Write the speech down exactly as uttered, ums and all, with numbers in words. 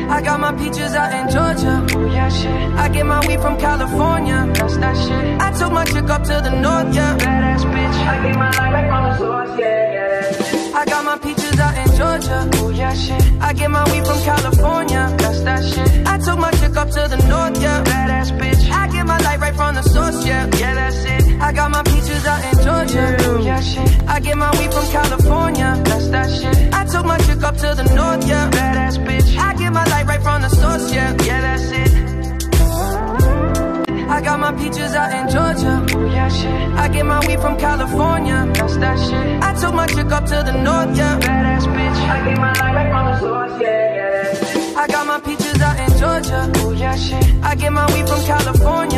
I got my peaches out in Georgia. Oh yeah, shit. I get my weed from California. That's that shit. I took my chick up to the north, yeah. Badass bitch. I get my life right from the source, yeah, yeah. I got my peaches out in Georgia. Oh yeah, shit. I get my weed from California. That's that shit. I took my chick up to the north, yeah. Badass bitch. I get my life right from the source, yeah. Yeah, that's it. I got my peaches out in Georgia. Oh yeah, shit. I get my weed from California. That's that shit. I took my chick up to the north, yeah. Badass bitch. I get my life right from the source, yeah. Yeah, that's it. I got my peaches out in Georgia. Oh yeah, shit. I get my weed from California. That's that shit. I took my chick up to the north, yeah. Badass bitch. I get my life right from the source, yeah, yeah. I got my peaches out in Georgia. Oh yeah, shit. I get my weed from California.